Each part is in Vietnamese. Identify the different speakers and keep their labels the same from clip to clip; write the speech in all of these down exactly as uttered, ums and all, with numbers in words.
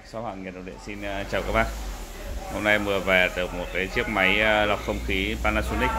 Speaker 1: Shop hàng nhiệt độ điện xin uh, chào các bác. Hôm nay vừa về được một cái chiếc máy uh, lọc không khí Panasonic,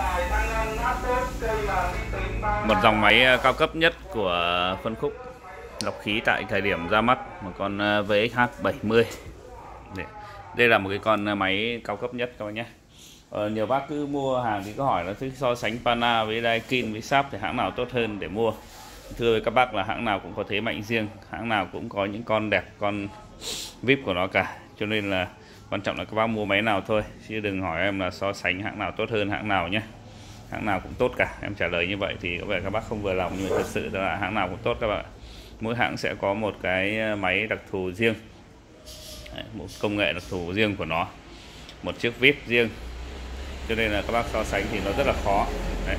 Speaker 1: một dòng máy uh, cao cấp nhất của phân khúc lọc khí tại thời điểm ra mắt, một con uh, vê ích hát bảy mươi. Đây là một cái con máy cao cấp nhất các bác nhé. Ờ, nhiều bác cứ mua hàng thì có hỏi là thích so sánh Pana với Daikin với Sharp thì hãng nào tốt hơn để mua. Thưa với các bác là hãng nào cũng có thế mạnh riêng, hãng nào cũng có những con đẹp, con vê i pê của nó cả. Cho nên là quan trọng là các bác mua máy nào thôi, chứ đừng hỏi em là so sánh hãng nào tốt hơn hãng nào nhé. Hãng nào cũng tốt cả. Em trả lời như vậy thì có vẻ các bác không vừa lòng, nhưng mà thật sự là hãng nào cũng tốt các bạn. Mỗi hãng sẽ có một cái máy đặc thù riêng, một công nghệ đặc thù riêng của nó, một chiếc vê i pê riêng. Cho nên là các bác so sánh thì nó rất là khó. Đấy.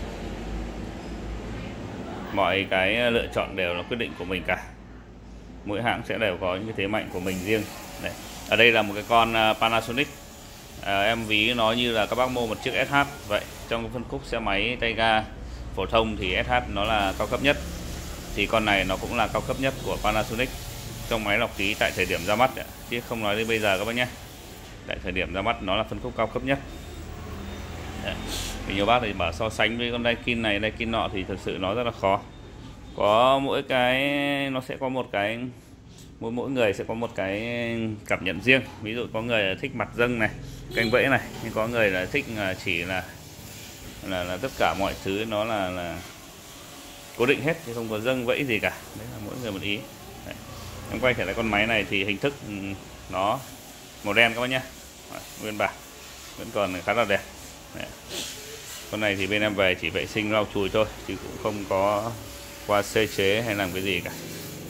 Speaker 1: Mọi cái lựa chọn đều là quyết định của mình cả. Mỗi hãng sẽ đều có những cái thế mạnh của mình riêng. Đấy. Ở đây là một cái con Panasonic, à, em ví nó như là các bác mua một chiếc ét hát vậy. Trong phân khúc xe máy tay ga phổ thông thì ét hát nó là cao cấp nhất, thì con này nó cũng là cao cấp nhất của Panasonic trong máy lọc khí tại thời điểm ra mắt, chứ không nói đến bây giờ các bác nhé. Tại thời điểm ra mắt nó là phân khúc cao cấp nhất. Đấy. Thì nhiều bác thì bảo so sánh với con Daikin này, Daikin nọ thì thật sự nó rất là khó. Có mỗi cái nó sẽ có một cái mỗi mỗi người sẽ có một cái cảm nhận riêng. Ví dụ có người là thích mặt dâng này, canh vẫy này, nhưng có người là thích là chỉ là là, là tất cả mọi thứ nó là là cố định hết chứ không có dâng vẫy gì cả. Đấy là mỗi người một ý. Đấy. Em quay trở lại con máy này thì hình thức nó màu đen các bác nhé, nguyên bản vẫn còn khá là đẹp. Đấy. Con này thì bên em về chỉ vệ sinh lau chùi thôi, chứ cũng không có qua sơ chế hay làm cái gì cả.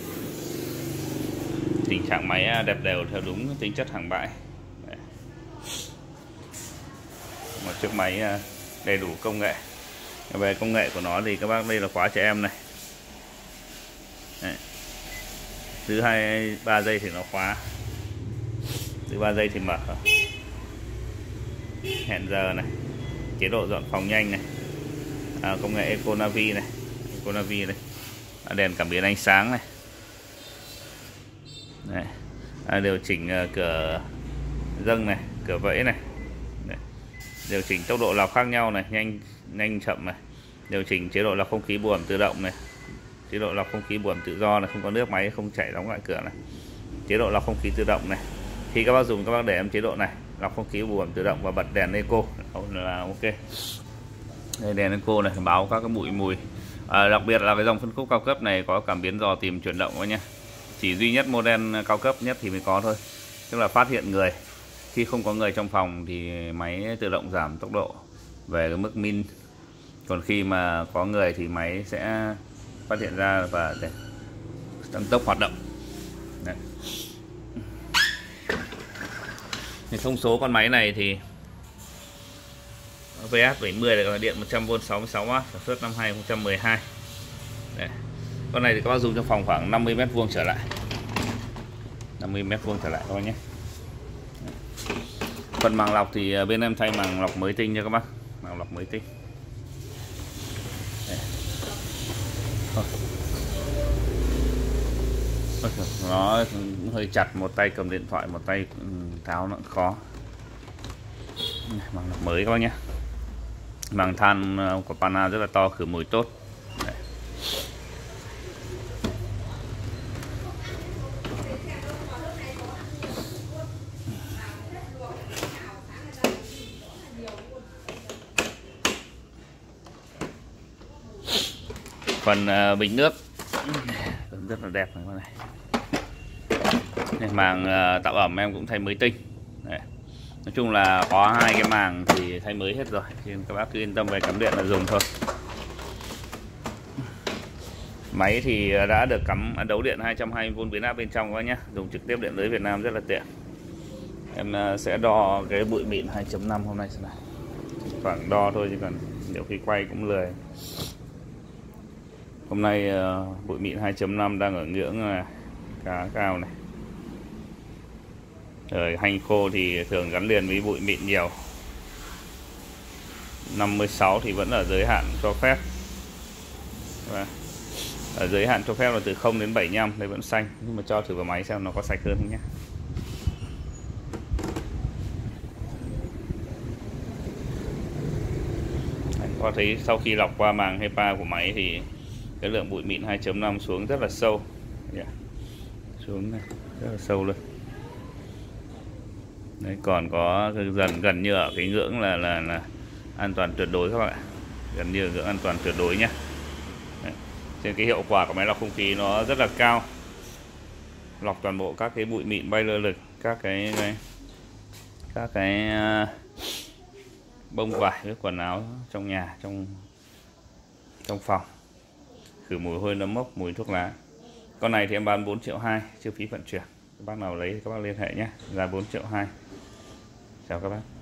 Speaker 1: Tình trạng máy đẹp đều theo đúng tính chất hàng bãi. Đấy. Một chiếc máy đầy đủ công nghệ. Về công nghệ của nó thì các bác, đây là khóa trẻ em này. Đấy. Thứ hai ba giây thì nó khóa, thứ ba giây thì mở. Hẹn giờ này, chế độ dọn phòng nhanh này, à, công nghệ Econavi này, Econavi này, à, đèn cảm biến ánh sáng này. Đấy. À, điều chỉnh uh, cửa dâng này, cửa vẫy này. Đấy. Điều chỉnh tốc độ lọc khác nhau này, nhanh nhanh chậm này, điều chỉnh chế độ lọc không khí bùa ẩm tự động này, chế độ lọc không khí bùa ẩm tự do này, không có nước máy không chảy đóng lại cửa này, chế độ lọc không khí tự động này. Khi các bác dùng các bác để em chế độ này, lọc không khí bùa ẩm tự động và bật đèn eco là ok. Đây, đèn eco này báo các cái bụi mùi. À, đặc biệt là cái dòng phân khúc cao cấp này có cảm biến dò tìm chuyển động thôi nhé. Chỉ duy nhất model cao cấp nhất thì mới có thôi, tức là phát hiện người. Khi không có người trong phòng thì máy tự động giảm tốc độ về cái mức min, còn khi mà có người thì máy sẽ phát hiện ra và để tăng tốc hoạt động. Đấy. Thì thông số con máy này thì vê hát bảy mươi là điện một trăm vôn sáu mươi sáu oát, sản xuất năm hai nghìn không trăm mười hai. Đấy. Con này thì các bác dùng trong phòng khoảng năm mươi mét vuông trở lại, năm mươi mét vuông trở lại các bác nhé. Phần màng lọc thì bên em thay màng lọc mới tinh cho các bác, màng lọc mới tinh. Nó hơi chặt, một tay cầm điện thoại, một tay tháo nó cũng khó. Màng lọc mới các bác nhé. Màng than của Pana rất là to, khử mùi tốt. Đấy. Phần uh, bình nước rất là đẹp này con này. Đây, màng uh, tạo ẩm em cũng thay mới tinh. Đấy. Nói chung là có hai cái màng thì thay mới hết rồi, nên các bác cứ yên tâm về cắm điện là dùng thôi. Máy thì đã được cắm đấu điện hai trăm hai mươi vôn biến áp bên trong các bác nhé, dùng trực tiếp điện lưới Việt Nam rất là tiện. Em sẽ đo cái bụi mịn hai chấm năm hôm nay xem nào. Khoảng đo thôi chứ còn nhiều khi quay cũng lười. Hôm nay uh, bụi mịn hai chấm năm đang ở ngưỡng là khá cao này. Rồi hanh khô thì thường gắn liền với bụi mịn nhiều. năm mươi sáu thì vẫn ở giới hạn cho phép. Và Ở giới hạn cho phép là từ không đến bảy mươi lăm, đây vẫn xanh, nhưng mà cho thử vào máy xem nó có sạch hơn không nhé. Các bạn thấy sau khi lọc qua màng HEPA của máy thì cái lượng bụi mịn hai chấm năm xuống rất là sâu, yeah. Xuống này, rất là sâu luôn. Đấy, còn có dần gần như ở cái ngưỡng là là là an toàn tuyệt đối các bạn ạ, gần như ngưỡng an toàn tuyệt đối nhé. Trên cái hiệu quả của máy lọc không khí nó rất là cao, lọc toàn bộ các cái bụi mịn bay lơ lửng, các cái, cái các cái uh, bông vải với quần áo trong nhà, trong trong phòng, khử mùi hôi nấm mốc, mùi thuốc lá. Con này thì em bán bốn triệu hai, chưa phí vận chuyển. Các bác nào lấy thì các bác liên hệ nhé, giá bốn triệu hai. Chào các bác.